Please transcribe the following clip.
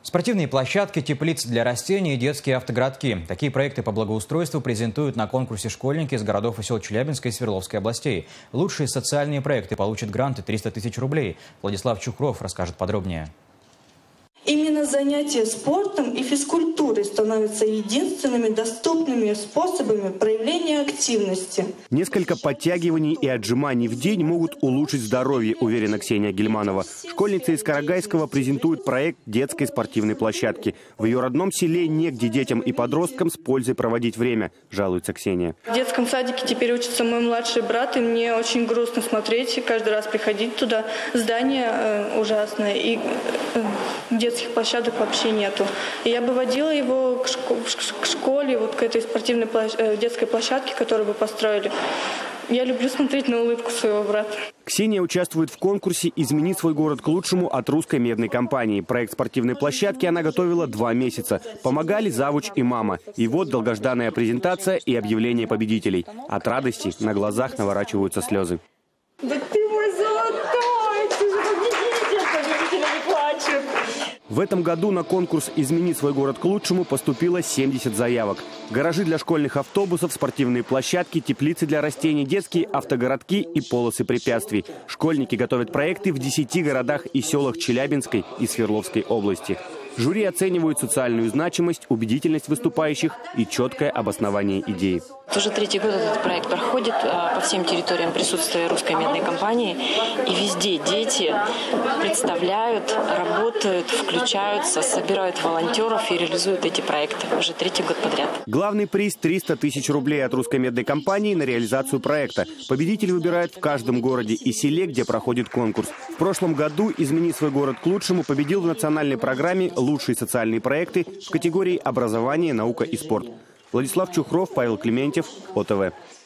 Спортивные площадки, теплицы для растений и детские автогородки. Такие проекты по благоустройству презентуют на конкурсе школьники из городов и сел Челябинской и Свердловской областей. Лучшие социальные проекты получат гранты 300 тысяч рублей. Владислав Чухров расскажет подробнее. Именно занятия спортом и физкультурой становятся единственными доступными способами проявления активности. Несколько подтягиваний и отжиманий в день могут улучшить здоровье, уверена Ксения Гельманова. Школьница из Карагайского презентует проект детской спортивной площадки. В ее родном селе негде детям и подросткам с пользой проводить время, жалуется Ксения. В детском садике теперь учится мой младший брат, и мне очень грустно смотреть, каждый раз приходить туда. Здание ужасное, и детских площадок вообще нету. И я бы водила его к школе, вот к этой спортивной детской площадке, которую бы построили. Я люблю смотреть на улыбку своего брата. Ксения участвует в конкурсе «Измени свой город к лучшему» от русской медной компании. Проект спортивной площадки она готовила 2 месяца. Помогали завуч и мама. И вот долгожданная презентация и объявление победителей. От радости на глазах наворачиваются слезы. Да ты мой золотой! Ты же победитель не плачет! В этом году на конкурс «Измени свой город к лучшему» поступило 70 заявок. Гаражи для школьных автобусов, спортивные площадки, теплицы для растений, детские автогородки и полосы препятствий. Школьники готовят проекты в 10 городах и селах Челябинской и Свердловской области. Жюри оценивают социальную значимость, убедительность выступающих и четкое обоснование идеи. Уже 3-й год этот проект проходит по всем территориям присутствия русской медной компании. И везде дети представляют, работают, включаются, собирают волонтеров и реализуют эти проекты. Уже 3-й год подряд. Главный приз – 300 тысяч рублей от русской медной компании на реализацию проекта. Победитель выбирают в каждом городе и селе, где проходит конкурс. В прошлом году «Измени свой город к лучшему» победил в национальной программе «Лучшие социальные проекты» в категории «Образование, наука и спорт». Владислав Чухров, Павел Клементьев, ОТВ.